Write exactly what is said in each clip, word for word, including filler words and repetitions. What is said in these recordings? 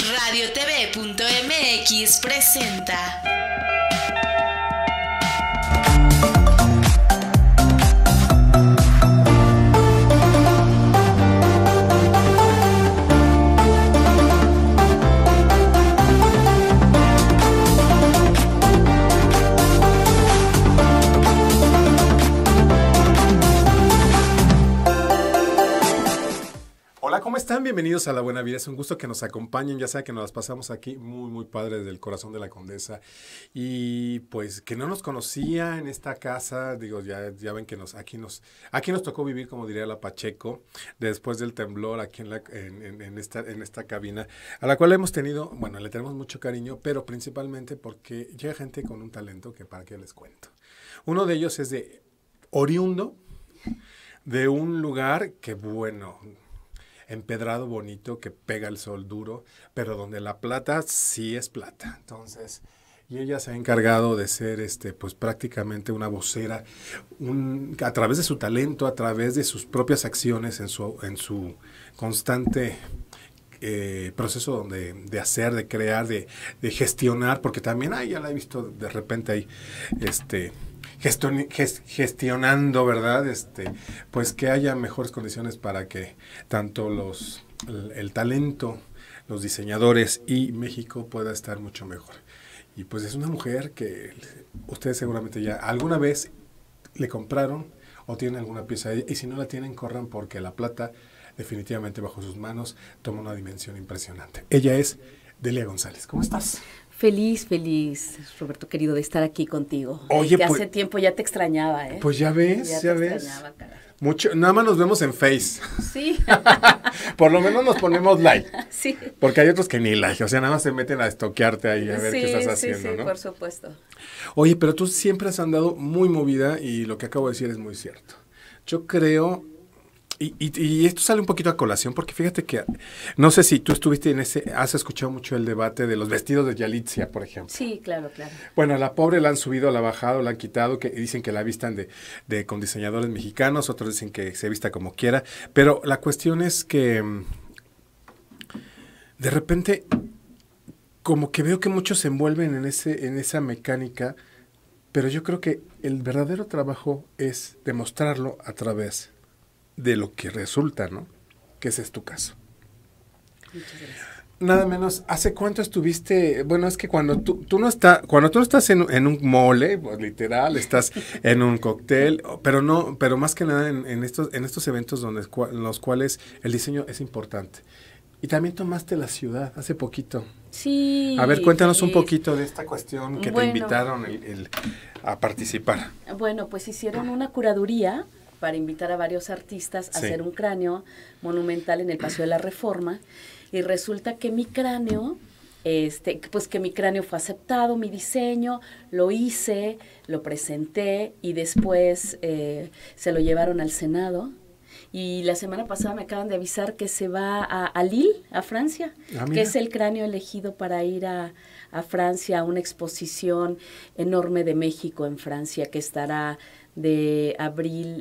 Radio T V punto M X presenta. Hola, ¿cómo están? Bienvenidos a La Buena Vida. Es un gusto que nos acompañen. Ya saben que nos las pasamos aquí muy, muy padres del corazón de la Condesa. Y pues que no nos conocía en esta casa, digo, ya, ya ven que nos aquí nos aquí nos tocó vivir, como diría la Pacheco, después del temblor aquí en, la, en, en, en, esta, en esta cabina, a la cual hemos tenido, bueno, le tenemos mucho cariño, pero principalmente porque llega gente con un talento que para qué les cuento. Uno de ellos es de oriundo, de un lugar que, bueno, empedrado bonito, que pega el sol duro, pero donde la plata sí es plata. Entonces, y ella se ha encargado de ser este, pues prácticamente una vocera, un, a través de su talento, a través de sus propias acciones, en su, en su constante eh, proceso de, de hacer, de crear, de, de gestionar, porque también, ay, ya la he visto de repente ahí, este... gestionando, ¿verdad? Este, pues que haya mejores condiciones para que tanto los el, el talento, los diseñadores y México pueda estar mucho mejor. Y pues es una mujer que ustedes seguramente ya alguna vez le compraron o tienen alguna pieza y si no la tienen, corran porque la plata definitivamente bajo sus manos toma una dimensión impresionante. Ella es Delia González. ¿Cómo estás? Feliz, feliz, Roberto querido, de estar aquí contigo. Oye, que pues, hace tiempo ya te extrañaba, ¿eh? Pues ya ves, ya, ya te ves. Extrañaba, caray. Mucho, nada más nos vemos en Face. Sí. Por lo menos nos ponemos like. Sí. Porque hay otros que ni like, o sea, nada más se meten a estoquearte ahí a ver sí, qué estás sí, haciendo, sí, ¿no? por supuesto. Oye, pero tú siempre has andado muy movida y lo que acabo de decir es muy cierto. Yo creo, y, y, y esto sale un poquito a colación, porque fíjate que, no sé si tú estuviste en ese, has escuchado mucho el debate de los vestidos de Yalitza, por ejemplo. Sí, claro, claro. Bueno, a la pobre la han subido, la han bajado, la han quitado, que dicen que la vistan de, de con diseñadores mexicanos, otros dicen que se vista como quiera, pero la cuestión es que de repente como que veo que muchos se envuelven en ese, en esa mecánica, pero yo creo que el verdadero trabajo es demostrarlo a través de lo que resulta, ¿no? Que ese es tu caso. Muchas gracias. Nada menos, ¿hace cuánto estuviste? Bueno, es que cuando tú, tú no estás, cuando tú no estás en, en un mole, pues, literal, estás en un cóctel, pero no, pero más que nada en, en estos, en estos eventos donde en los cuales el diseño es importante. Y también tomaste la ciudad hace poquito. Sí. A ver, cuéntanos sí. un poquito de esta cuestión que Bueno, te invitaron el, el, a participar. Bueno, pues hicieron una curaduría para invitar a varios artistas a Sí. hacer un cráneo monumental en el Paseo de la Reforma, y resulta que mi cráneo, este, pues que mi cráneo fue aceptado, mi diseño, lo hice, lo presenté y después eh, se lo llevaron al Senado. Y la semana pasada me acaban de avisar que se va a, a Lille, a Francia, Ah, que es el cráneo elegido para ir a, a Francia, a una exposición enorme de México en Francia, que estará de abril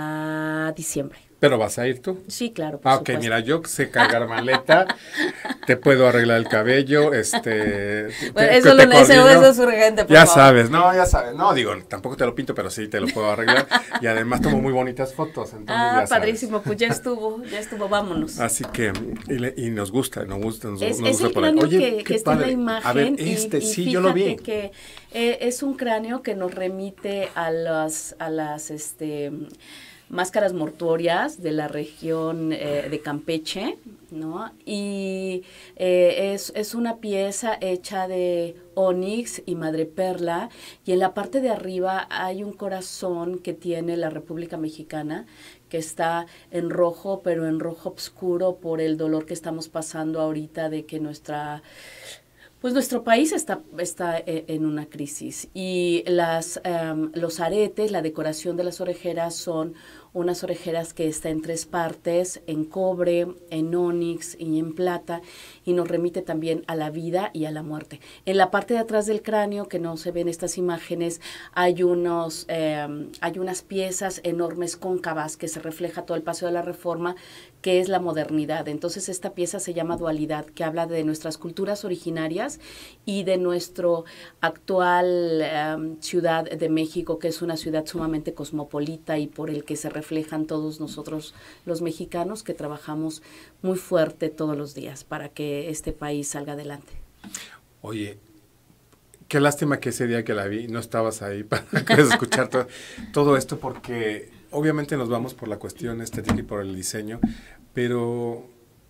a diciembre. ¿Pero vas a ir tú? Sí, claro, por Ah, ok, supuesto. mira, yo sé cargar maleta, te puedo arreglar el cabello, este... Bueno, te, eso, te lo, eso, coordino. eso es urgente, por Ya favor. sabes, no, ya sabes, no, digo, tampoco te lo pinto, pero sí te lo puedo arreglar, y además tomo muy bonitas fotos, entonces Ah, ya sabes. padrísimo, pues ya estuvo, ya estuvo, vámonos. Así que, y, le, y nos gusta, nos gusta, nos, Es, nos es gusta el por ahí. cráneo Oye, que, qué que está en la padre. imagen. A ver, y- este, y sí, yo lo vi. fíjate que eh, es un cráneo que nos remite a las, a las, este... máscaras mortuorias de la región eh, de Campeche, ¿no? Y eh, es, es una pieza hecha de onix y madreperla, y en la parte de arriba hay un corazón que tiene la República Mexicana, que está en rojo, pero en rojo oscuro por el dolor que estamos pasando ahorita de que nuestra... Pues nuestro país está, está en una crisis, y las, um, los aretes, la decoración de las orejeras son unas orejeras que está en tres partes, en cobre, en ónix y en plata, y nos remite también a la vida y a la muerte. En la parte de atrás del cráneo, que no se ven estas imágenes, hay unos, eh, hay unas piezas enormes cóncavas que se refleja todo el Paseo de la Reforma, que es la modernidad. Entonces esta pieza se llama Dualidad, que habla de nuestras culturas originarias y de nuestro actual um, Ciudad de México, que es una ciudad sumamente cosmopolita y por el que se reflejan todos nosotros los mexicanos que trabajamos muy fuerte todos los días para que este país salga adelante. Oye, qué lástima que ese día que la vi no estabas ahí para escuchar todo, todo esto, porque obviamente nos vamos por la cuestión estética y por el diseño, pero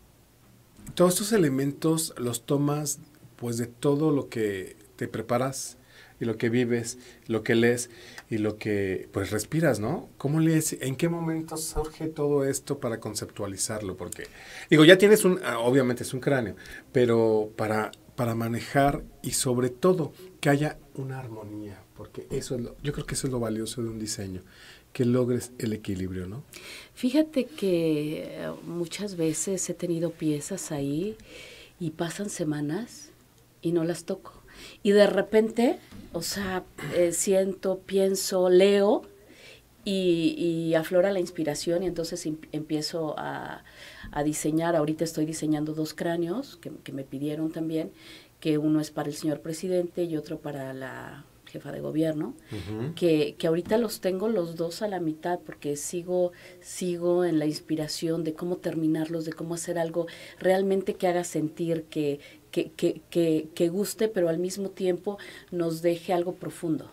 todos estos elementos los tomas pues de todo lo que te preparas y lo que vives, lo que lees y lo que pues respiras, ¿no? ¿Cómo lees? ¿En qué momento surge todo esto para conceptualizarlo? Porque, digo, ya tienes un, obviamente es un cráneo, pero para, para manejar y sobre todo que haya una armonía, porque eso es lo, yo creo que eso es lo valioso de un diseño, que logres el equilibrio, ¿no? Fíjate que muchas veces he tenido piezas ahí y pasan semanas y no las toco. Y de repente, o sea, eh, siento, pienso, leo y, y aflora la inspiración y entonces em, empiezo a, a diseñar. Ahorita estoy diseñando dos cráneos que, que me pidieron también, que uno es para el señor presidente y otro para la jefa de gobierno, uh-huh. que, que ahorita los tengo los dos a la mitad porque sigo, sigo en la inspiración de cómo terminarlos, de cómo hacer algo realmente que haga sentir, que, que, que, que, que guste, pero al mismo tiempo nos deje algo profundo.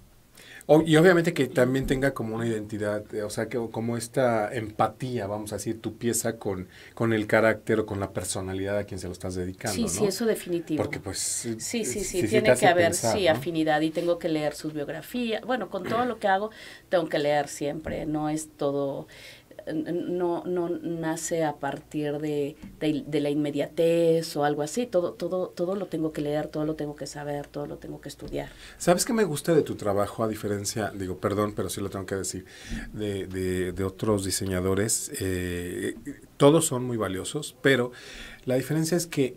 O, y obviamente que también tenga como una identidad, o sea, que como esta empatía, vamos a decir, tu pieza con, con el carácter o con la personalidad a quien se lo estás dedicando, sí, ¿no? Sí, eso definitivo. Porque pues... Sí, sí, sí, sí tiene sí que haber, pensar, sí, ¿no? afinidad y tengo que leer sus biografías. Bueno, con todo lo que hago, tengo que leer siempre, no es todo... No, no nace a partir de, de, de la inmediatez o algo así, todo, todo, todo lo tengo que leer, todo lo tengo que saber, todo lo tengo que estudiar. ¿Sabes qué me gusta de tu trabajo, a diferencia, digo, perdón, pero sí lo tengo que decir, de, de, de otros diseñadores? Eh, todos son muy valiosos, pero la diferencia es que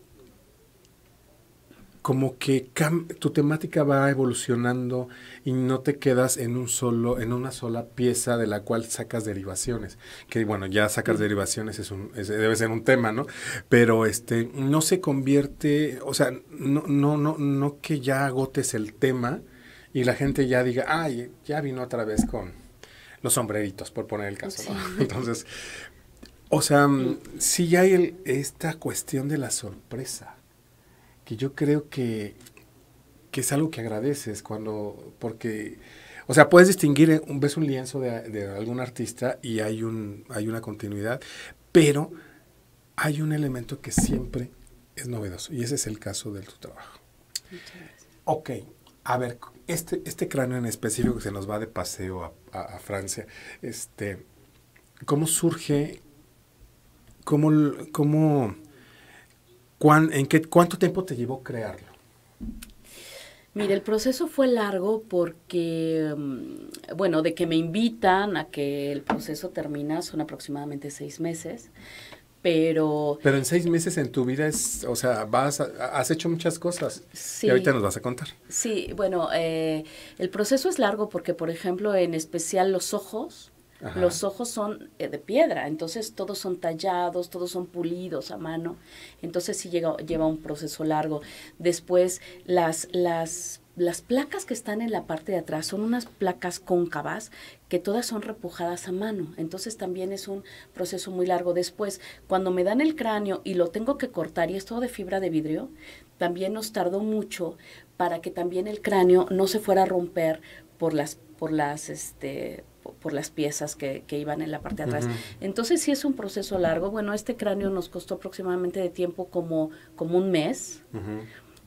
como que cam- tu temática va evolucionando y no te quedas en un solo, en una sola pieza de la cual sacas derivaciones. Que bueno, ya sacar derivaciones es un, es, debe ser un tema, ¿no? Pero este, no se convierte, o sea, no, no, no, no que ya agotes el tema y la gente ya diga, ay, ya vino otra vez con los sombreritos, por poner el caso, ¿no? Sí. Entonces, o sea, sí hay el, esta cuestión de la sorpresa, que yo creo que, que es algo que agradeces cuando, porque, o sea, puedes distinguir, ves un lienzo de, de algún artista y hay, un, hay una continuidad, pero hay un elemento que siempre es novedoso y ese es el caso de tu trabajo. Muchas gracias. Ok, a ver, este, este cráneo en específico que se nos va de paseo a, a, a Francia, este, ¿cómo surge, cómo, cómo ¿Cuán, en qué, ¿Cuánto tiempo te llevó crearlo? Mira, el proceso fue largo porque, bueno, de que me invitan a que el proceso termina son aproximadamente seis meses, pero... Pero en seis meses en tu vida es, o sea, vas a, has hecho muchas cosas sí, y ahorita nos vas a contar. Sí, bueno, eh, el proceso es largo porque, por ejemplo, en especial los ojos... Ajá. Los ojos son eh, de piedra, entonces todos son tallados, todos son pulidos a mano, entonces sí llega, lleva un proceso largo. Después las, las, las placas que están en la parte de atrás son unas placas cóncavas que todas son repujadas a mano, entonces también es un proceso muy largo. Después, cuando me dan el cráneo y lo tengo que cortar y es todo de fibra de vidrio, también nos tardó mucho para que también el cráneo no se fuera a romper por las, por las, este... por las piezas que, que iban en la parte de atrás. Uh-huh. Entonces sí es un proceso largo. Bueno, este cráneo nos costó aproximadamente de tiempo como, como un mes. Uh-huh.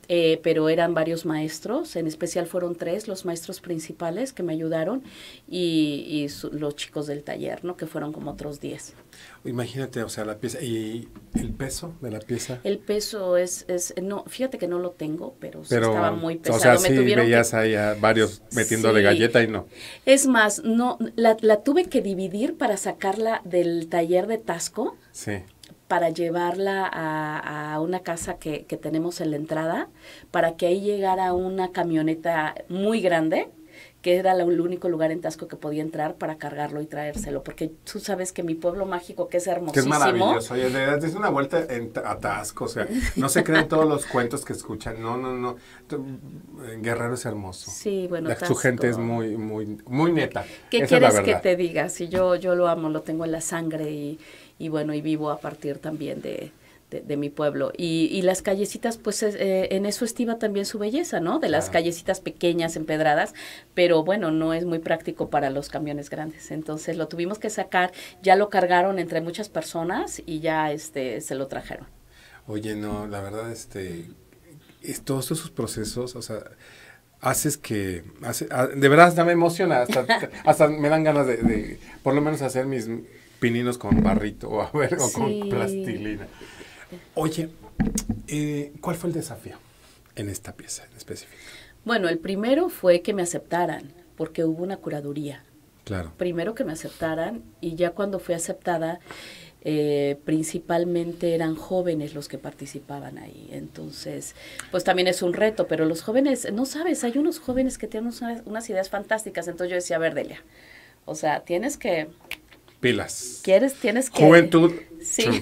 eh, pero eran varios maestros, en especial fueron tres los maestros principales que me ayudaron y, y su, los chicos del taller, ¿no? Que fueron como otros diez. Imagínate, o sea, la pieza, ¿y el peso de la pieza? El peso es, es no, fíjate que no lo tengo, pero, sí Pero estaba muy pesado. O sea, me sí tuvieron veías que, ahí a varios metiéndole sí, galleta y no. Es más, no, la, la tuve que dividir para sacarla del taller de Tasco. Sí. Para llevarla a, a una casa que, que tenemos en la entrada, para que ahí llegara una camioneta muy grande, que era la, el único lugar en Tasco que podía entrar para cargarlo y traérselo, porque tú sabes que mi pueblo mágico, que es hermosísimo. Que es maravilloso, oye, de verdad, es una vuelta en, a Tasco, o sea, no se creen todos los cuentos que escuchan, no, no, no, Guerrero es hermoso. Sí, bueno, la, Tasco. Su gente es muy, muy, muy neta. ¿Qué Esa quieres es la que verdad. te diga? Si yo, yo lo amo, lo tengo en la sangre y, y bueno, y vivo a partir también de... De, de mi pueblo. Y, y las callecitas, pues eh, en eso estima también su belleza, ¿no? De las claro. callecitas pequeñas, empedradas, pero bueno, no es muy práctico para los camiones grandes. Entonces lo tuvimos que sacar, ya lo cargaron entre muchas personas y ya este se lo trajeron. Oye, no, la verdad, este, es, todos esos procesos, o sea, haces que, hace, de verdad hasta me emociona, hasta, hasta me dan ganas de, de, por lo menos hacer mis pininos con barrito o, a ver, o sí. con plastilina. Oye, eh, ¿cuál fue el desafío en esta pieza en específico? Bueno, el primero fue que me aceptaran, porque hubo una curaduría. Claro. Primero que me aceptaran, y ya cuando fui aceptada, eh, principalmente eran jóvenes los que participaban ahí. Entonces, pues también es un reto, pero los jóvenes, no sabes, hay unos jóvenes que tienen unas, unas ideas fantásticas. Entonces yo decía, a ver, Delia, o sea, tienes que... Pilas. ¿Quieres? Tienes que... Juventud. Sí.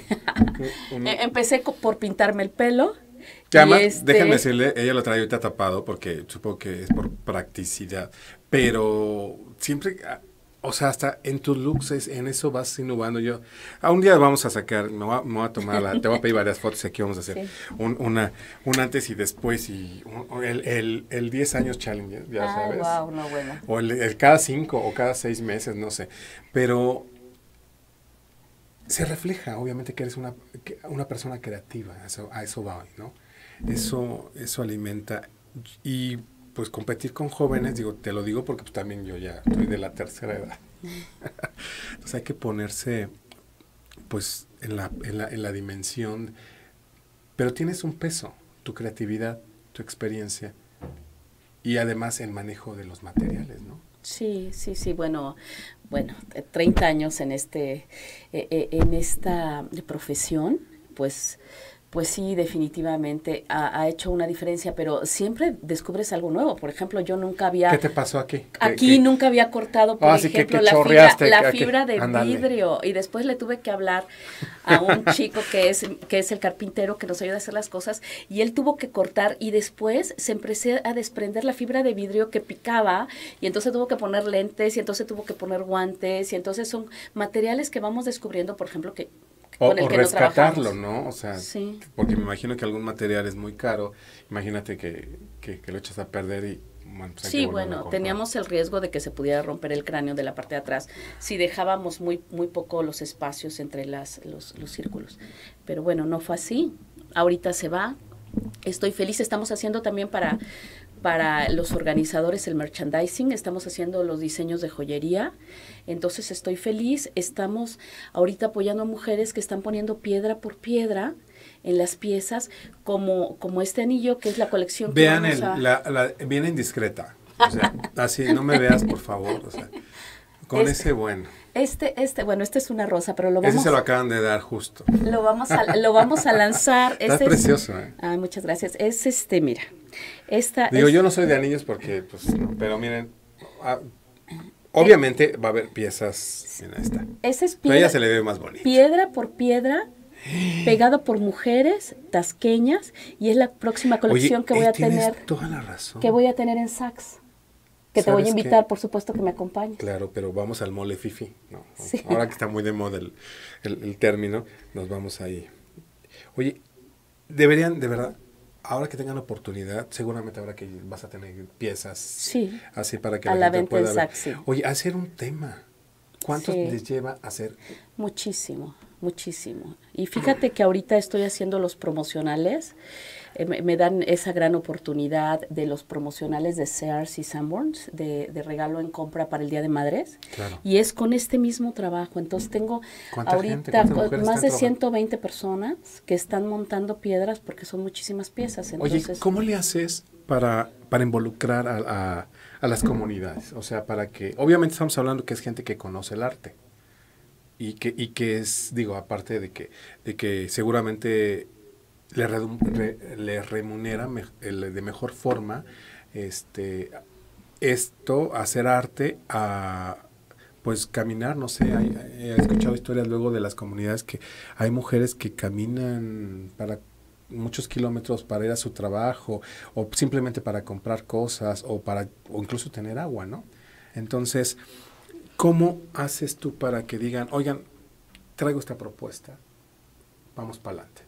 Empecé por pintarme el pelo. Que además, este... déjenme decirle, ella lo trae ahorita tapado porque supongo que es por practicidad, pero siempre, o sea, hasta en tus looks, es, en eso vas innovando. Yo, a un día vamos a sacar, me voy a, me voy a tomar, la, te voy a pedir varias fotos y aquí vamos a hacer sí. un, una, un antes y después y un, el, el, el diez años challenge, ya ah, sabes. Wow, no, bueno. O el, el cada cinco o cada seis meses, no sé, pero... se refleja, obviamente, que eres una, que una persona creativa, a eso, a eso va hoy, ¿no? Eso, eso alimenta. Y pues competir con jóvenes, digo, te lo digo porque pues, también yo ya estoy de la tercera edad. Entonces hay que ponerse, pues, en la, en la, en la dimensión. Pero tienes un peso, tu creatividad, tu experiencia y además el manejo de los materiales, ¿no? Sí, sí, sí, bueno, bueno, treinta años en este, eh, en esta profesión, pues, pues sí, definitivamente ha, ha hecho una diferencia, pero siempre descubres algo nuevo. Por ejemplo, yo nunca había... ¿Qué te pasó aquí? Aquí ¿Qué, nunca había cortado, por ah, ejemplo, sí, que, que la fibra, la que, fibra de andale. vidrio. Y después le tuve que hablar a un chico que es, que es el carpintero que nos ayuda a hacer las cosas. Y él tuvo que cortar y después se empezó a desprender la fibra de vidrio que picaba. Y entonces tuvo que poner lentes y entonces tuvo que poner guantes. Y entonces son materiales que vamos descubriendo, por ejemplo, que... O, con el o que rescatarlo, no, ¿no? O sea, sí. Porque me imagino que algún material es muy caro. Imagínate que, que, que lo echas a perder y... Bueno, pues sí, bueno, teníamos el riesgo de que se pudiera romper el cráneo de la parte de atrás si dejábamos muy muy poco los espacios entre las los, los círculos. Pero bueno, no fue así. Ahorita se va. Estoy feliz. Estamos haciendo también para... para los organizadores el merchandising, estamos haciendo los diseños de joyería, entonces estoy feliz, estamos ahorita apoyando a mujeres que están poniendo piedra por piedra en las piezas, como, como este anillo que es la colección que Vean vamos el, a... la, la, bien indiscreta, o sea, así, no me veas por favor, o sea, con este, ese bueno. Este, este, bueno, este es una rosa, pero lo vamos... Ese se lo acaban de dar justo. Lo vamos a, lo vamos a lanzar. Está este precioso, es, ¿eh? Ay, muchas gracias. Es este, mira. Esta Digo, es, yo no soy de anillos porque, pues, no, pero miren, ah, obviamente eh, va a haber piezas, mira esta. Esa es piedra, pero a ella se le ve más bonita. Piedra por piedra, pegado por mujeres tasqueñas, y es la próxima colección Oye, que voy eh, a tener. Toda la razón. Que voy a tener en Saks. Que te voy a invitar, qué? Por supuesto, que me acompañes. Claro, pero vamos al mole fifi. No, sí. Ahora que está muy de moda el, el, el término, nos vamos ahí. Oye, deberían, de verdad, ahora que tengan oportunidad, seguramente ahora que vas a tener piezas sí. así para que a la, la gente venta pueda en ver. Saks, sí. Oye, hacer un tema. ¿Cuánto Sí. les lleva a hacer? Muchísimo, muchísimo. Y fíjate que ahorita estoy haciendo los promocionales, eh, me, me dan esa gran oportunidad de los promocionales de Sears y Sanborns, de, de regalo en compra para el Día de Madres. Claro. Y es con este mismo trabajo. Entonces tengo ¿Cuánta gente, ahorita cuántas mujeres más están de trabajando? ciento veinte personas que están montando piedras porque son muchísimas piezas. Entonces, Oye, ¿cómo le haces para, para involucrar a, a, a las comunidades? O sea, para que, obviamente estamos hablando que es gente que conoce el arte y que, y que es, digo, aparte de que, de que seguramente le, redum- re- le remunera me- el- de mejor forma este esto, hacer arte, a pues caminar, no sé, hay- he escuchado historias luego de las comunidades que hay mujeres que caminan para muchos kilómetros para ir a su trabajo o simplemente para comprar cosas o para o incluso tener agua, ¿no? Entonces, ¿cómo haces tú para que digan, oigan, traigo esta propuesta, vamos para adelante?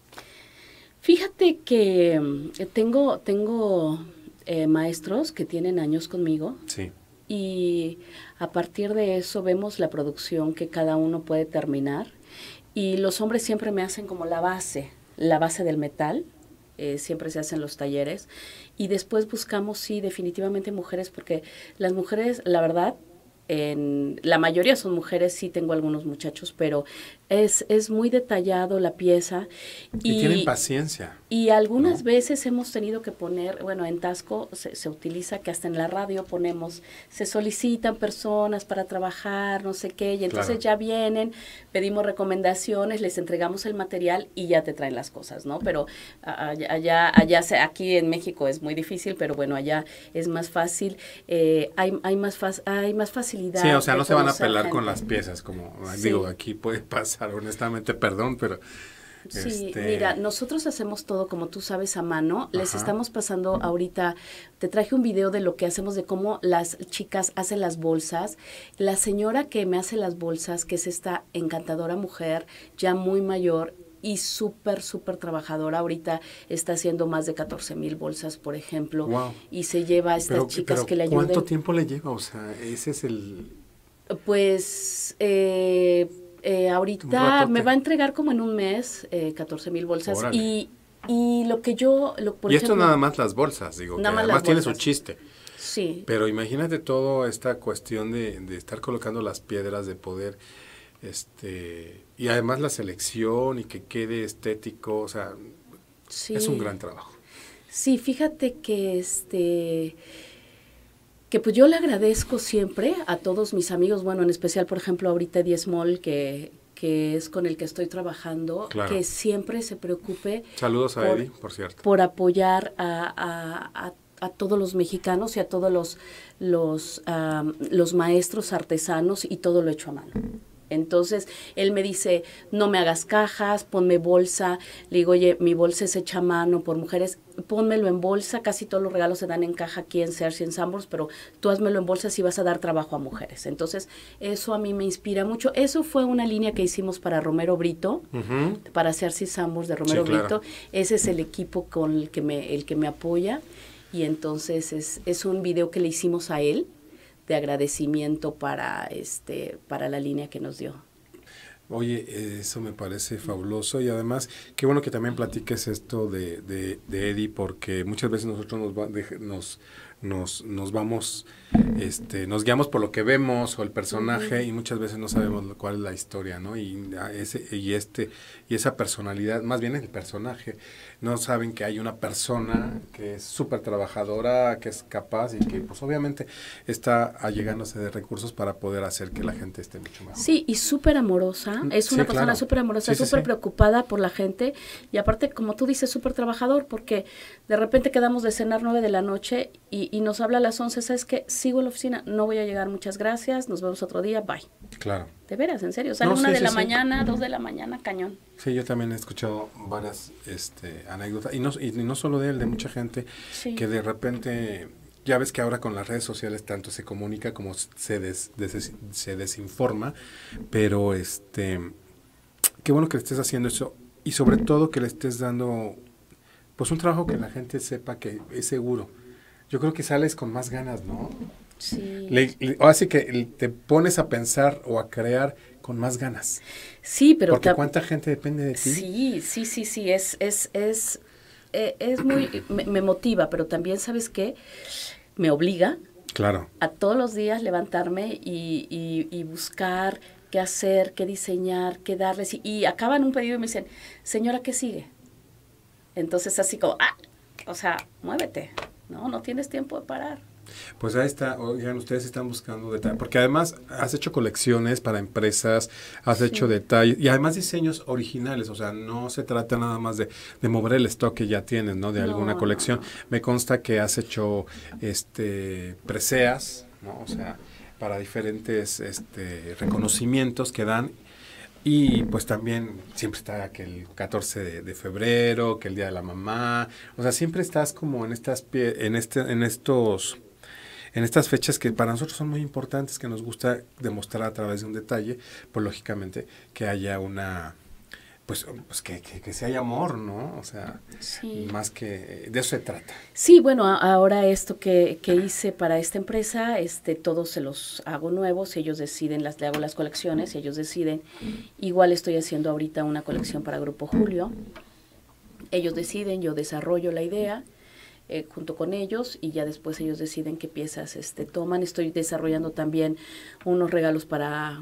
fíjate que mm, tengo, tengo eh, maestros que tienen años conmigo. Sí, Y a partir de eso vemos la producción que cada uno puede terminar. Y los hombres siempre me hacen como la base, la base del metal. Eh, siempre se hacen los talleres. Y después buscamos, sí, definitivamente mujeres, porque las mujeres, la verdad, en, la mayoría son mujeres, sí tengo algunos muchachos, pero es, es muy detallado la pieza. y, tienen paciencia. Y algunas ¿no? veces hemos tenido que poner, bueno, en Tasco se, se utiliza que hasta en la radio ponemos, se solicitan personas para trabajar, no sé qué, y entonces Claro. ya vienen, pedimos recomendaciones, les entregamos el material y ya te traen las cosas, ¿no? Pero a- allá, allá, allá se- aquí en México es muy difícil, pero bueno, allá es más fácil, eh, hay, hay, más fa- hay más facilidad. Sí, o sea, de no se van a conocer pelar con gente. las piezas, como Sí. digo, aquí puede pasar, honestamente, perdón, pero... Sí, este, mira, nosotros hacemos todo, como tú sabes, a mano. Les Ajá. estamos pasando ahorita, te traje un video de lo que hacemos, de cómo las chicas hacen las bolsas. La señora que me hace las bolsas, que es esta encantadora mujer, ya muy mayor y súper, súper trabajadora, ahorita está haciendo más de catorce mil bolsas, por ejemplo, Wow. y se lleva a estas pero, chicas pero que le ayuden. ¿cuánto tiempo le lleva? O sea, ese es el... Pues eh, eh, Un ahorita ratote. me va a entregar como en un mes eh, catorce mil bolsas. Órale. Y, y lo que yo, lo, por y esto ejemplo, nada más las bolsas, digo, Nada que más además las tiene su bolsas. chiste. sí, Pero imagínate toda esta cuestión de, de estar colocando las piedras, de poder, este, y además la selección y que quede estético, o sea, sí. es un gran trabajo. Sí, fíjate que este que pues yo le agradezco siempre a todos mis amigos, bueno, en especial, por ejemplo, ahorita Eddie Small, que, que es con el que estoy trabajando, Claro. que siempre se preocupe Saludos a Por- Eddie, por cierto. por apoyar a, a, a, a todos los mexicanos y a todos los, los, am, los maestros artesanos y todo lo hecho a mano. Entonces, él me dice, no me hagas cajas, ponme bolsa. Le digo, oye, mi bolsa es hecha a mano por mujeres, pónmelo en bolsa. Casi todos los regalos se dan en caja aquí en Sears y en Sanborns, pero tú házmelo en bolsa si vas a dar trabajo a mujeres. Entonces, eso a mí me inspira mucho. Eso fue una línea que hicimos para Romero Brito, Ujú. para Sears y Sanborns de Romero Sí, claro. Brito. Ese es el equipo con el que me, el que me apoya. Y entonces es, es un video que le hicimos a él de agradecimiento para este para la línea que nos dio. Oye, eh, eso me parece fabuloso y además, qué bueno que también platiques esto de, de, de Eddie, porque muchas veces nosotros nos, va- de- nos, nos, nos vamos, este, nos guiamos por lo que vemos o el personaje Ujú. y muchas veces no sabemos lo- cuál es la historia, ¿no? Y, a ese, y, este, y esa personalidad, más bien el personaje, no saben que hay una persona que es súper trabajadora, que es capaz y que pues obviamente está allegándose de recursos para poder hacer que la gente esté mucho mejor. Sí, y súper amorosa. Es Sí, una persona claro. súper amorosa, Sí, sí, súper sí. preocupada por la gente. Y aparte, como tú dices, súper trabajador, porque de repente quedamos de cenar nueve de la noche y, y nos habla a las once. ¿Sabes qué? Sigo en la oficina, no voy a llegar, muchas gracias, nos vemos otro día, bye. Claro. De veras, en serio. Sale No, una sí, de sí, la sí. mañana, dos de la mañana, cañón. Sí, yo también he escuchado varias este, anécdotas, y no, y no solo de él, de mucha gente, Sí. que de repente, ya ves que ahora con las redes sociales tanto se comunica como se, des, des- se desinforma, pero este, qué bueno que le estés haciendo eso, y sobre todo que le estés dando, pues un trabajo que la gente sepa que es seguro. Yo creo que sales con más ganas, ¿no? Sí. Le, le, así que te pones a pensar o a crear con más ganas. Sí, pero... Porque cuánta gente depende de ti. Sí, sí, sí, sí, es, es, es, eh, es muy, me, me motiva, pero también, ¿sabes qué? Me obliga claro. a todos los días levantarme y, y, y buscar qué hacer, qué diseñar, qué darles. Y, y acaban un pedido y me dicen, señora, ¿qué sigue? Entonces así como, ah, o sea, muévete, ¿no? No tienes tiempo de parar. Pues ahí está, oigan, ustedes están buscando detalles, porque además has hecho colecciones para empresas, has sí. hecho detalles, y además diseños originales, o sea, no se trata nada más de, de mover el stock que ya tienes, ¿no? De no, alguna colección. No, no. Me consta que has hecho, este, preseas, ¿no? O sea, para diferentes, este, reconocimientos que dan. Y pues también siempre está que el catorce de, de febrero, que el Día de la Mamá, o sea, siempre estás como en estas pie, en este en estos en estas fechas que para nosotros son muy importantes, que nos gusta demostrar a través de un detalle, pues lógicamente que haya una pues, pues que, que, que si hay amor, ¿no? O sea, sí. más que de eso se trata. Sí, bueno, ahora esto que, que hice para esta empresa, este, todos se los hago nuevos, ellos deciden, las, le hago las colecciones, ellos deciden. Igual estoy haciendo ahorita una colección para Grupo Julio. Ellos deciden, yo desarrollo la idea eh, junto con ellos y ya después ellos deciden qué piezas este, toman. Estoy desarrollando también unos regalos para...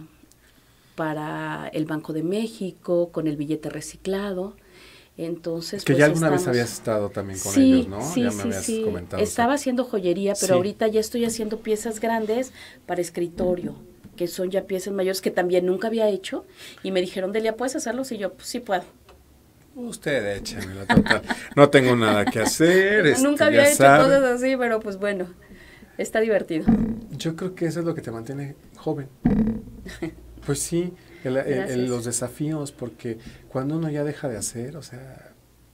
para el Banco de México, con el billete reciclado. Entonces, que pues ya alguna estamos... vez habías estado también con sí, ellos, ¿no? Sí, ya me sí, habías sí. comentado. Estaba eso. haciendo joyería, pero sí. ahorita ya estoy haciendo piezas grandes para escritorio, que son ya piezas mayores que también nunca había hecho. Y me dijeron, Delia, ¿puedes hacerlos? Y yo, pues sí puedo. Usted échenmela, total. No tengo nada que hacer. Este, nunca había hecho sabe. cosas así, pero pues bueno, está divertido. Yo creo que eso es lo que te mantiene joven. Pues sí. El, el, el, los desafíos, porque cuando uno ya deja de hacer, o sea,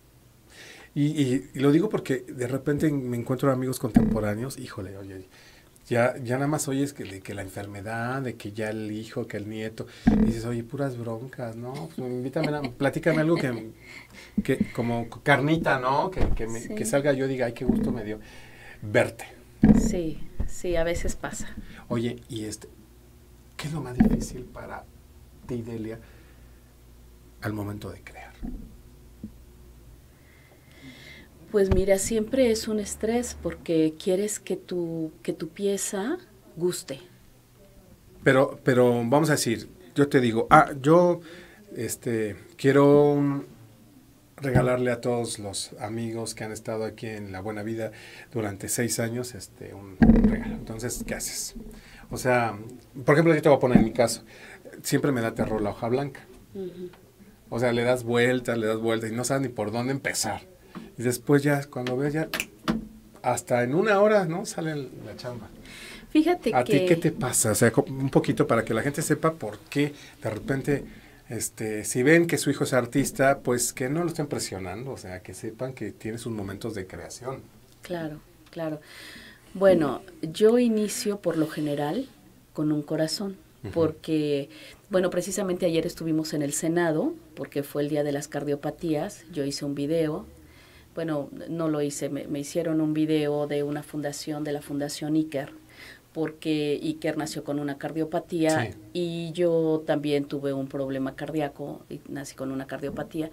y, y, y lo digo porque de repente me encuentro amigos contemporáneos, híjole, oye, ya, ya nada más oyes que, que la enfermedad, de que ya el hijo, que el nieto, y dices, oye, puras broncas, ¿no? Pues invítame, a, platícame algo que, que como carnita, ¿no? Que, que, me, sí. que salga yo y diga, ay, qué gusto me dio verte. Sí, sí, a veces pasa. Oye, y este, ¿qué es lo más difícil para ti, Delia, al momento de crear? Pues mira, siempre es un estrés porque quieres que tu, que tu pieza guste. Pero, pero vamos a decir, yo te digo, ah, yo este, quiero un, regalarle a todos los amigos que han estado aquí en La Buena Vida durante seis años este, un regalo. Entonces, ¿qué haces? O sea, por ejemplo, yo te voy a poner en mi caso. Siempre me da terror la hoja blanca. Uh-huh. O sea, le das vueltas, le das vueltas y no sabes ni por dónde empezar. Y después ya, cuando ves ya, hasta en una hora, ¿no? Sale la chamba. Fíjate ¿A que... ti qué te pasa? O sea, un poquito para que la gente sepa por qué de repente, este, si ven que su hijo es artista, pues que no lo estén presionando. O sea, que sepan que tienes sus momentos de creación. Claro, claro. Bueno, yo inicio por lo general con un corazón. Porque, bueno, precisamente ayer estuvimos en el Senado, porque fue el Día de las Cardiopatías, yo hice un video, bueno, no lo hice, me, me hicieron un video de una fundación, de la Fundación Iker, porque Iker nació con una cardiopatía sí. y yo también tuve un problema cardíaco, y nací con una cardiopatía,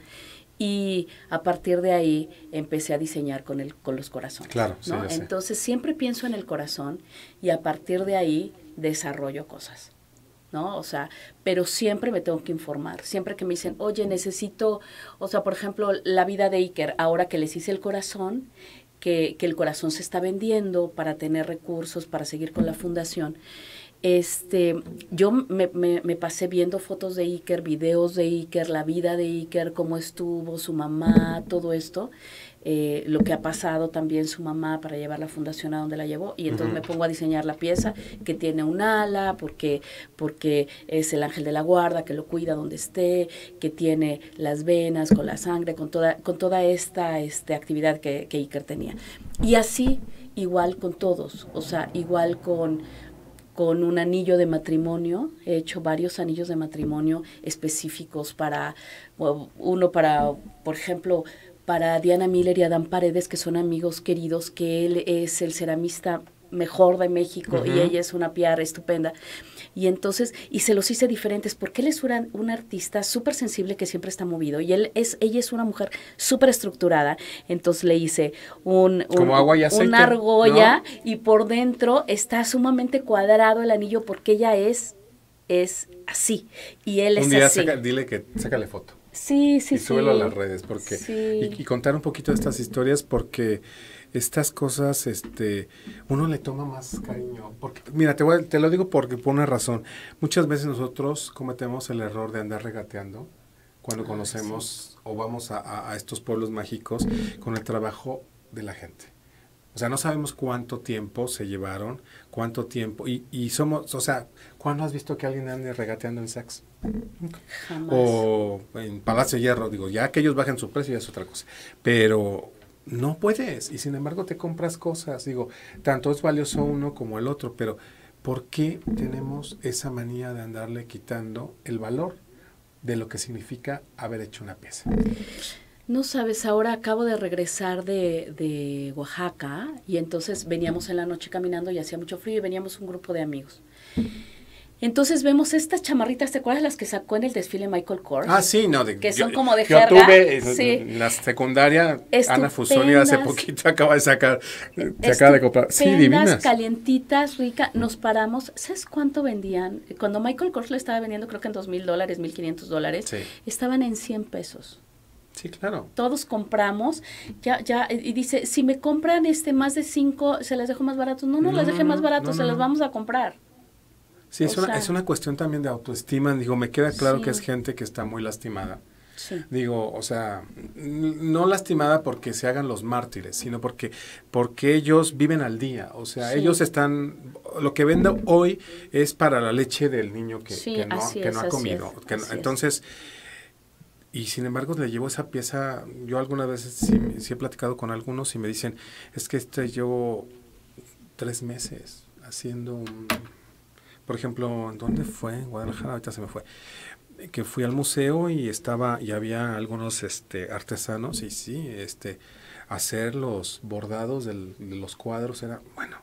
y a partir de ahí empecé a diseñar con, el, con los corazones. Claro, ¿no? sí, Entonces siempre pienso en el corazón y a partir de ahí desarrollo cosas. ¿no? O sea, pero siempre me tengo que informar. Siempre que me dicen, oye, necesito, o sea, por ejemplo, la vida de Iker, ahora que les hice el corazón, que, que el corazón se está vendiendo para tener recursos, para seguir con la fundación. Este, yo me, me, me pasé viendo fotos de Iker, videos de Iker, la vida de Iker, cómo estuvo, su mamá, todo esto. Eh, lo que ha pasado también su mamá para llevar la fundación a donde la llevó y entonces uh-huh. me pongo a diseñar la pieza que tiene un ala porque, porque es el ángel de la guarda que lo cuida donde esté, que tiene las venas con la sangre, con toda, con toda esta este, actividad que, que Iker tenía. Y así igual con todos, o sea, igual con... con un anillo de matrimonio, he hecho varios anillos de matrimonio específicos para, uno para, por ejemplo, para Diana Miller y Adán Paredes, que son amigos queridos, que él es el ceramista mejor de México Uh-huh. y ella es una P R estupenda. Y entonces, y se los hice diferentes porque él es una, un artista súper sensible que siempre está movido y él es, ella es una mujer súper estructurada. Entonces le hice un, un, Como agua y aceite, una argolla, ¿no? y por dentro está sumamente cuadrado el anillo porque ella es, es así y él Un es día así. saca, dile que sácale foto. Sí, sí, y sí. súbelo a las redes porque Sí. y, y contar un poquito de estas historias porque estas cosas este uno le toma más cariño porque mira te voy a- te lo digo porque por una razón muchas veces nosotros cometemos el error de andar regateando cuando Ah, conocemos sí. o vamos a, a, a estos pueblos mágicos con el trabajo de la gente. O sea, no sabemos cuánto tiempo se llevaron, cuánto tiempo, y, y somos, o sea, ¿cuándo has visto que alguien ande regateando en Saks? Jamás. O en Palacio de Hierro, digo, ya que ellos bajen su precio ya es otra cosa, pero no puedes, y sin embargo te compras cosas, digo, tanto es valioso uno como el otro, pero ¿por qué tenemos esa manía de andarle quitando el valor de lo que significa haber hecho una pieza? No sabes, ahora acabo de regresar de, de Oaxaca y entonces veníamos en la noche caminando y hacía mucho frío y veníamos un grupo de amigos. Entonces vemos estas chamarritas, ¿te acuerdas las que sacó en el desfile Michael Kors? Ah, sí, no. De, que yo, son como de yo jerga. tuve en, Sí. en la secundaria, Ana Estupendas. Fusoni hace poquito acaba de sacar, se acaba de comprar. Sí, divinas. Calientitas, ricas, nos paramos. ¿Sabes cuánto vendían? Cuando Michael Kors le estaba vendiendo, creo que en dos mil dólares, mil quinientos dólares, Sí. estaban en cien pesos. Sí, claro. Todos compramos, ya, ya, y dice, si me compran este más de cinco, se las dejo más baratos. No, no, No, las deje más baratos, no, se no. las vamos a comprar. Sí, es O una, sea, es una cuestión también de autoestima. Digo, me queda claro sí. que es gente que está muy lastimada. Sí. Digo, o sea, n- no lastimada porque se hagan los mártires, sino porque, porque ellos viven al día. O sea, Sí. ellos están, lo que vendo hoy es para la leche del niño que, Sí, que no, así que es, no ha así comido. es, Que no- así es. entonces, y sin embargo le llevo esa pieza, yo algunas veces sí, sí he platicado con algunos y me dicen, es que este llevo tres meses haciendo un, por ejemplo, ¿en dónde fue? En Guadalajara, ahorita se me fue. Que fui al museo y estaba, y había algunos este artesanos, y sí, este, hacer los bordados del, de los cuadros era, bueno,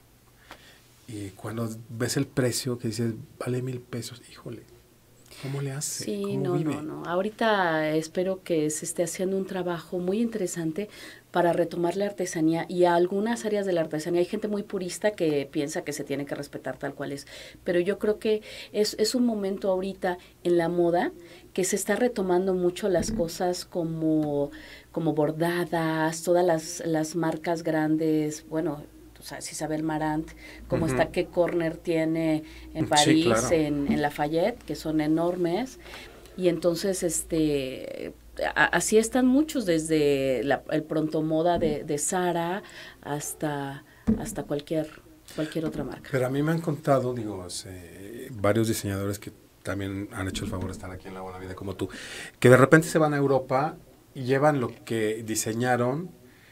y cuando ves el precio que dices, vale mil pesos, híjole, ¿cómo le hace? Sí, ¿Cómo no, vive? no, no. Ahorita espero que se esté haciendo un trabajo muy interesante para retomar la artesanía y a algunas áreas de la artesanía. Hay gente muy purista que piensa que se tiene que respetar tal cual es, pero yo creo que es, es un momento ahorita en la moda que se está retomando mucho las cosas como, como bordadas, todas las, las marcas grandes, bueno, o sea, Isabel Marant, como Ujú. está que Corner tiene en Sí, París, claro. en, en Lafayette, que son enormes. Y entonces, este, a- así están muchos, desde la, el pronto moda de, de Zara hasta, hasta cualquier, cualquier otra marca. Pero a mí me han contado, digo, eh, varios diseñadores que también han hecho el favor de estar aquí en La Buena Vida como tú, que de repente se van a Europa y llevan lo que diseñaron,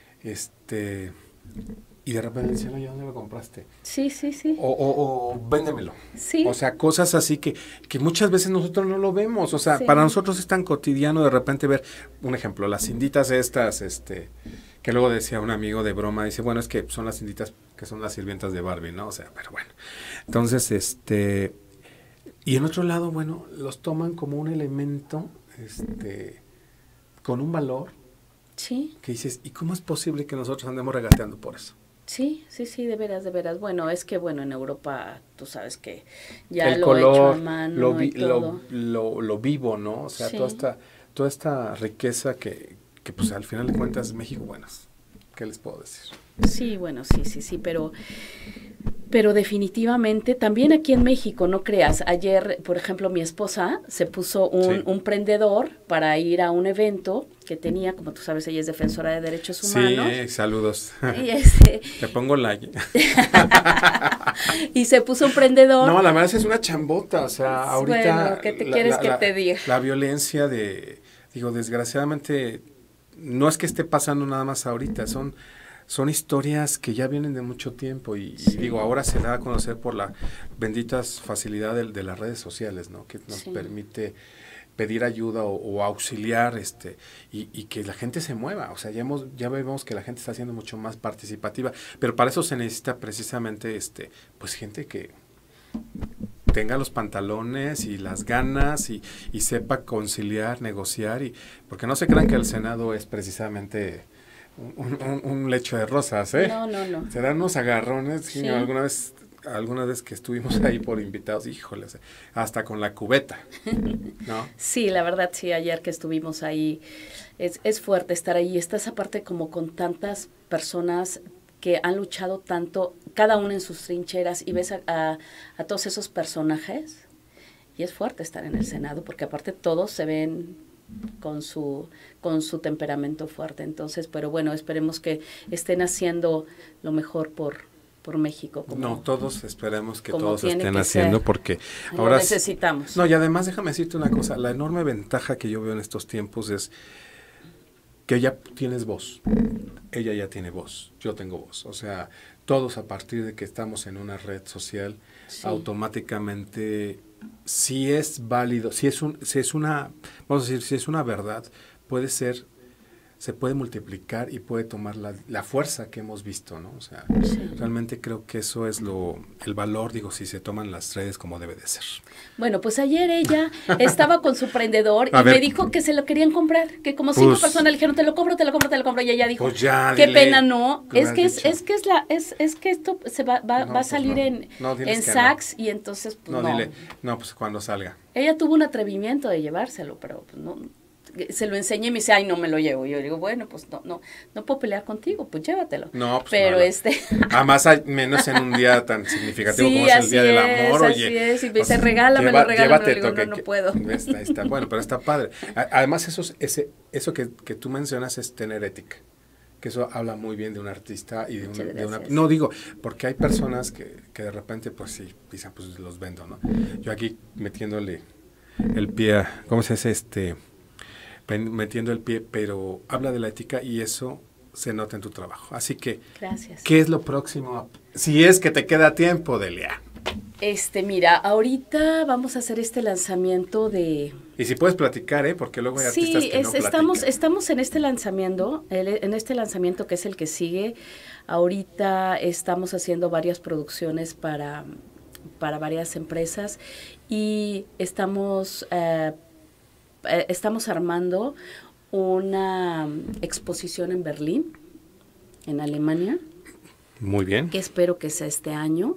este, y de repente dicen, oye, ¿dónde lo compraste? Sí, sí, sí. O, o, o véndemelo. Sí. O sea, cosas así que, que muchas veces nosotros no lo vemos. O sea, Sí. para nosotros es tan cotidiano de repente ver, un ejemplo, las cinditas estas, este, que luego decía un amigo de broma, dice, bueno, es que son las cinditas que son las sirvientas de Barbie, ¿no? O sea, pero bueno. Entonces, este, y en otro lado, bueno, los toman como un elemento, este, con un valor Sí, que dices, ¿y cómo es posible que nosotros andemos regateando por eso? sí, sí, sí, de veras, de veras. Bueno, es que, bueno, en Europa tú sabes que ya El lo color, hecho a mano lo, vi- y todo. lo, lo, lo vivo, ¿no? O sea, Sí. toda esta toda esta riqueza que, que pues al final de cuentas México, bueno, ¿qué les puedo decir? Sí, bueno, sí, sí, sí, pero, pero definitivamente también aquí en México, no creas, ayer, por ejemplo, mi esposa se puso un, Sí. un prendedor para ir a un evento que tenía, como tú sabes, ella es defensora de derechos humanos. Sí, eh, saludos. Y, este, Te pongo like. y se puso un prendedor. No, la verdad es una chambota, o sea, ahorita... Bueno, ¿qué te quieres que te diga? La violencia de, digo, desgraciadamente, no es que esté pasando nada más ahorita, son... Son historias que ya vienen de mucho tiempo y, Sí. y digo, ahora se da a conocer por la benditas facilidad de, de las redes sociales, ¿no? Que nos Sí. permite pedir ayuda o, o auxiliar, este, y, y que la gente se mueva. O sea, ya hemos, ya vemos que la gente está siendo mucho más participativa, pero para eso se necesita precisamente, este, pues gente que tenga los pantalones y las ganas y, y sepa conciliar, negociar, y porque no se crean que el Senado es precisamente un, un, un lecho de rosas, ¿eh? No, no, no. Se dan unos agarrones, Sí. alguna vez, alguna vez que estuvimos ahí por invitados, híjoles, hasta con la cubeta, ¿no? Sí, la verdad, sí, ayer que estuvimos ahí, es, es fuerte estar ahí. Estás aparte como con tantas personas que han luchado tanto, cada uno en sus trincheras, y ves a, a, a todos esos personajes, y es fuerte estar en el Senado, porque aparte todos se ven con su, con su temperamento fuerte. Entonces, pero bueno, esperemos que estén haciendo lo mejor por, por México. Como, no, todos esperemos que como todos tiene estén que haciendo, ser. porque Lo ahora... necesitamos. No, y además déjame decirte una cosa, la enorme ventaja que yo veo en estos tiempos es que ya tienes voz, ella ya tiene voz, yo tengo voz, o sea, todos a partir de que estamos en una red social, Sí. automáticamente, si es válido, si es, un, si es una, vamos a decir, si es una verdad, puede ser, se puede multiplicar y puede tomar la, la fuerza que hemos visto, ¿no? O sea, Sí. realmente creo que eso es lo, el valor, digo, si se toman las redes como debe de ser. Bueno, pues ayer ella estaba con su prendedor A y ver. me dijo que se lo querían comprar, que como cinco Pues- personas le dijeron, te lo compro, te lo compro, te lo compro, y ella dijo, Pues ya, qué dile, pena, no, ¿qué es me que has es, dicho? es que es la, es, es que esto se va, va, No, va a pues salir no. en, No, diles en que no. Saks, y entonces, pues, No, no. dile, no, pues cuando salga. Ella tuvo un atrevimiento de llevárselo, pero pues, no, se lo enseñé y me dice, ay, no me lo llevo. Y yo digo, bueno, pues no, no, no puedo pelear contigo, pues llévatelo. No, pues pero nada. este... Además, hay menos en un día tan significativo Sí, como es el así Día del es, Amor, así oye. es, y me o sea, dice, regálamelo, lleva- regálamelo, llévate le digo, to- que- no, no que- puedo. Está, está, bueno, pero está padre. A- Además, eso, es- ese, eso que, que tú mencionas es tener ética. Que eso habla muy bien de un artista y de, un, Muchas de una... gracias. No, digo, porque hay personas que, que de repente, pues sí, dicen, pues los vendo, ¿no? Yo aquí metiéndole el pie, a- ¿cómo se dice? Este, pen- metiendo el pie, pero habla de la ética y eso se nota en tu trabajo. Así que, Gracias. ¿qué es lo próximo? Si es que te queda tiempo, Delia. Este, mira, ahorita vamos a hacer este lanzamiento de... Y si puedes platicar, ¿eh? Porque luego hay artistas Sí, que es- no estamos, platican. estamos en este lanzamiento, el- en este lanzamiento que es el que sigue. Ahorita estamos haciendo varias producciones para, para varias empresas y estamos, eh, eh, estamos armando una exposición en Berlín, en Alemania, Muy bien. que espero que sea este año.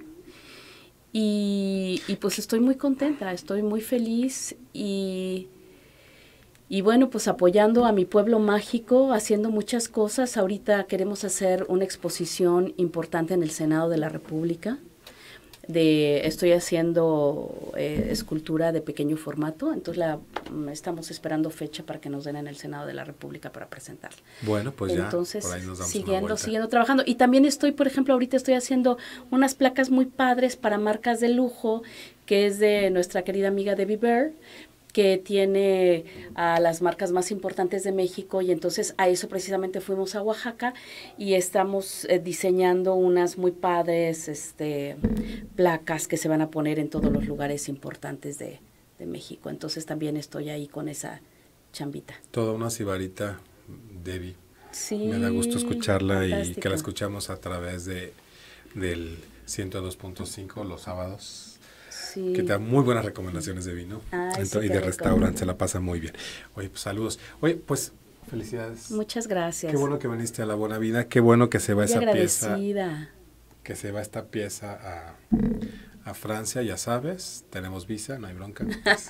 Y, y pues estoy muy contenta, estoy muy feliz y, y bueno, pues apoyando a mi pueblo mágico, haciendo muchas cosas. Ahorita queremos hacer una exposición importante en el Senado de la República. De, estoy haciendo eh, escultura de pequeño formato, entonces la, mm, estamos esperando fecha para que nos den en el Senado de la República para presentarla. Bueno, pues ya, Entonces, por ahí nos damos una siguiendo, vuelta. siguiendo trabajando. Y también estoy, por ejemplo, ahorita estoy haciendo unas placas muy padres para marcas de lujo, que es de nuestra querida amiga Debbie Bear, que tiene a las marcas más importantes de México, y entonces a eso precisamente fuimos a Oaxaca y estamos eh, diseñando unas muy padres este, placas que se van a poner en todos los lugares importantes de, de México. Entonces también estoy ahí con esa chambita. Toda una sibarita, Debbie. Sí, Me da gusto escucharla y que fantástico. la escuchamos a través de del ciento dos punto cinco los sábados. Sí. Que te da muy buenas recomendaciones de vino. Ay, Ento- sí, y qué de rico. restaurante, se la pasa muy bien. Oye, pues saludos. Oye, pues felicidades. Muchas gracias. Qué bueno que viniste a La Buena Vida, qué bueno que se va Muy esa pieza, agradecida. que se va esta pieza a, a Francia, ya sabes, tenemos visa, no hay bronca.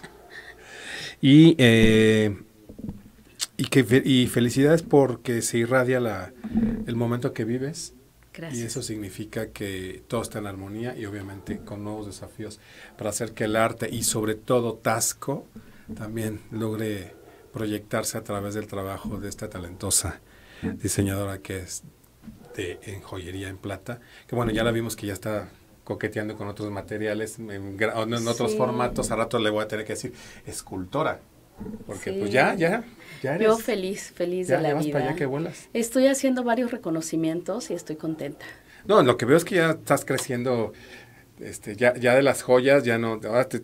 y eh, y que fe- y felicidades porque se irradia la, el momento que vives. Gracias. Y eso significa que todo está en armonía y obviamente con nuevos desafíos para hacer que el arte y sobre todo Tasco también logre proyectarse a través del trabajo de esta talentosa diseñadora que es de en joyería en plata, que bueno, ya la vimos que ya está coqueteando con otros materiales, en, gra- o en otros Sí. formatos. A rato le voy a tener que decir escultora, porque Sí. pues ya, ya, ya eres, Yo feliz, feliz ya, de ya la vas vida. para allá que vuelas. Estoy haciendo varios reconocimientos y estoy contenta. No, lo que veo es que ya estás creciendo, este, ya, ya de las joyas, ya no, ahora te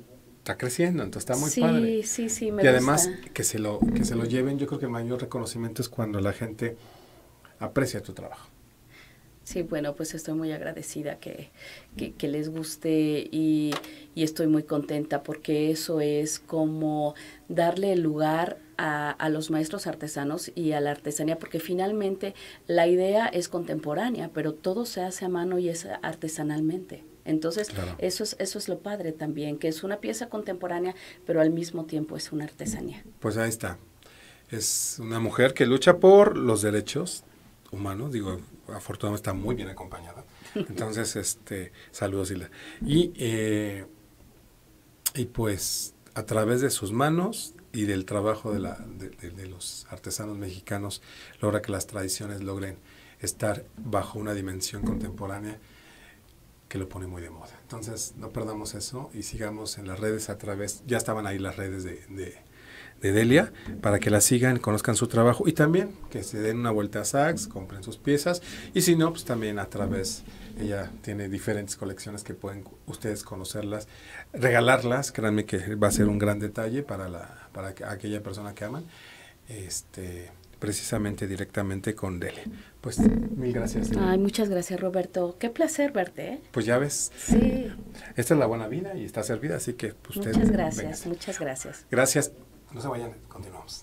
está creciendo, entonces está muy sí, padre. Sí, sí, me y además gusta. que se lo que se lo lleven, yo creo que el mayor reconocimiento es cuando la gente aprecia tu trabajo. Sí, bueno, pues estoy muy agradecida que, que, que les guste y, y estoy muy contenta porque eso es como darle lugar a, a los maestros artesanos y a la artesanía, porque finalmente la idea es contemporánea, pero todo se hace a mano y es artesanalmente. Entonces, claro. eso es, eso es lo padre también, que es una pieza contemporánea, pero al mismo tiempo es una artesanía. Pues ahí está. Es una mujer que lucha por los derechos humanos, digo, afortunadamente está muy bien acompañada. Entonces, este, saludos, Isla. Y, eh, y pues, a través de sus manos y del trabajo de, la, de, de, de los artesanos mexicanos, logra que las tradiciones logren estar bajo una dimensión contemporánea que lo pone muy de moda. Entonces, no perdamos eso y sigamos en las redes a través, ya estaban ahí las redes de, de, de Delia, para que la sigan, conozcan su trabajo y también que se den una vuelta a Saks, compren sus piezas y si no, pues también a través, ella tiene diferentes colecciones que pueden ustedes conocerlas, regalarlas, créanme que va a ser un gran detalle para, la, para aquella persona que aman, este... precisamente directamente con Delia. Pues mil gracias. Delia. Ay, muchas gracias, Roberto. Qué placer verte, ¿eh? Pues ya ves. Sí. Esta es la buena vida y está servida, así que pues, muchas ustedes gracias, vénganse. muchas gracias. Gracias. No se vayan, continuamos.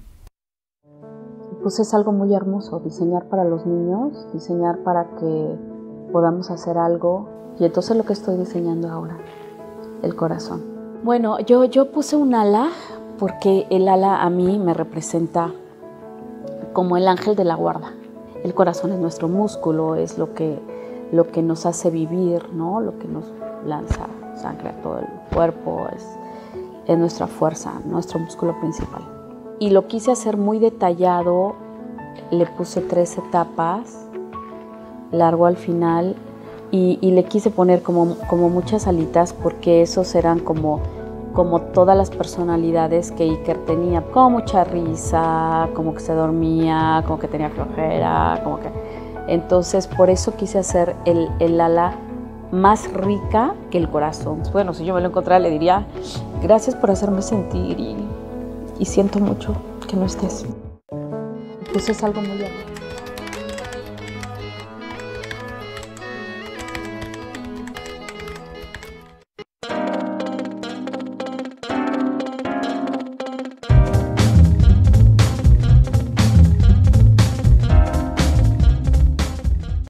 Pues es algo muy hermoso, diseñar para los niños, diseñar para que podamos hacer algo. Y entonces lo que estoy diseñando ahora, el corazón. Bueno, yo, yo puse un ala porque el ala a mí me representa como el ángel de la guarda. El corazón es nuestro músculo, es lo que, lo que nos hace vivir, ¿no? Lo que nos lanza sangre a todo el cuerpo, es, es nuestra fuerza, nuestro músculo principal. Y lo quise hacer muy detallado, le puse tres etapas, largo al final, y, y le quise poner como, como muchas alitas porque esos eran como... como todas las personalidades que Iker tenía, como mucha risa, como que se dormía, como que tenía flojera, como que... Entonces, por eso quise hacer el, el ala más rica que el corazón. Bueno, si yo me lo encontrara, le diría, gracias por hacerme sentir y, y siento mucho que no estés. Pues es algo muy hermoso.